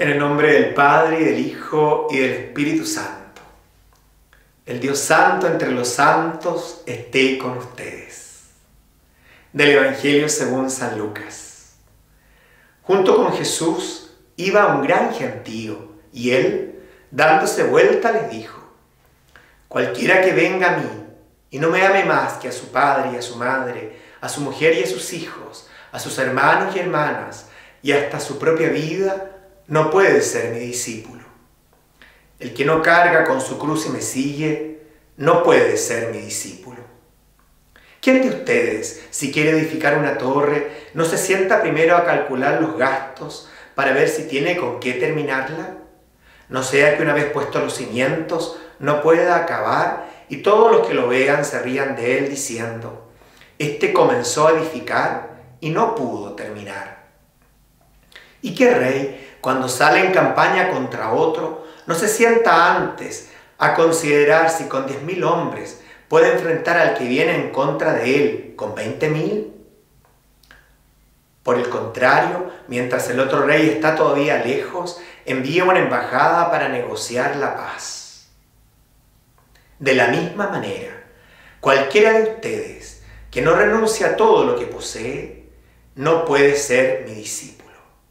En el nombre del Padre, y del Hijo, y del Espíritu Santo. El Dios Santo entre los santos esté con ustedes. Del Evangelio según San Lucas. Junto con Jesús iba un gran gentío, y él, dándose vuelta, les dijo: cualquiera que venga a mí y no me ame más que a su padre y a su madre, a su mujer y a sus hijos, a sus hermanos y hermanas, y hasta su propia vida, no puede ser mi discípulo. El que no carga con su cruz y me sigue, no puede ser mi discípulo. ¿Quién de ustedes, si quiere edificar una torre, no se sienta primero a calcular los gastos para ver si tiene con qué terminarla? No sea que una vez puestos los cimientos no pueda acabar y todos los que lo vean se rían de él diciendo: este comenzó a edificar y no pudo terminar. ¿Y qué rey, cuando sale en campaña contra otro, no se sienta antes a considerar si con 10.000 hombres puede enfrentar al que viene en contra de él con 20.000? Por el contrario, mientras el otro rey está todavía lejos, envía una embajada para negociar la paz. De la misma manera, cualquiera de ustedes que no renuncie a todo lo que posee, no puede ser mi discípulo.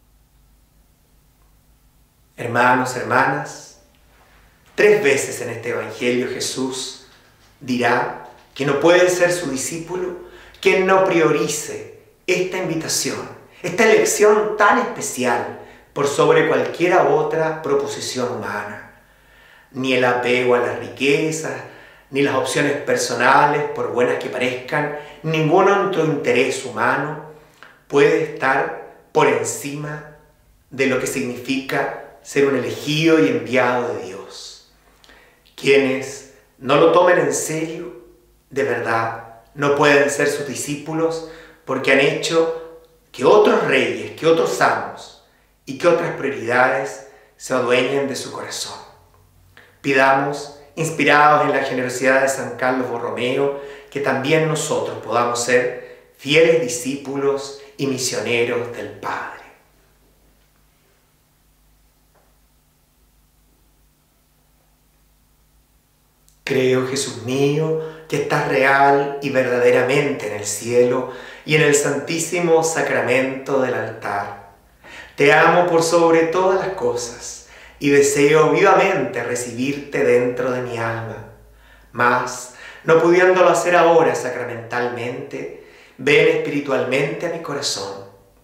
Hermanos, hermanas, 3 veces en este Evangelio Jesús dirá que no puede ser su discípulo quien no priorice esta invitación, esta elección tan especial por sobre cualquiera otra proposición humana. Ni el apego a las riquezas, ni las opciones personales, por buenas que parezcan, ningún otro interés humano puede estar por encima de lo que significa ser un elegido y enviado de Dios. Quienes no lo tomen en serio, de verdad, no pueden ser sus discípulos porque han hecho que otros reyes, que otros amos y que otras prioridades se adueñen de su corazón. Pidamos, inspirados en la generosidad de San Carlos Borromeo, que también nosotros podamos ser fieles discípulos y misioneros del Padre. Creo, Jesús mío, que estás real y verdaderamente en el cielo y en el santísimo sacramento del altar. Te amo por sobre todas las cosas y deseo vivamente recibirte dentro de mi alma. Mas, no pudiéndolo hacer ahora sacramentalmente, ven espiritualmente a mi corazón.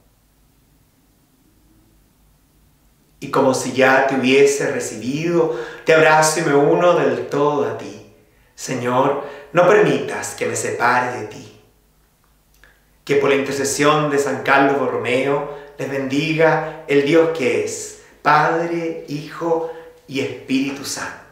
Y como si ya te hubiese recibido, te abrazo y me uno del todo a ti. Señor, no permitas que me separe de ti. Que por la intercesión de San Carlos Borromeo les bendiga el Dios que es Padre, Hijo y Espíritu Santo.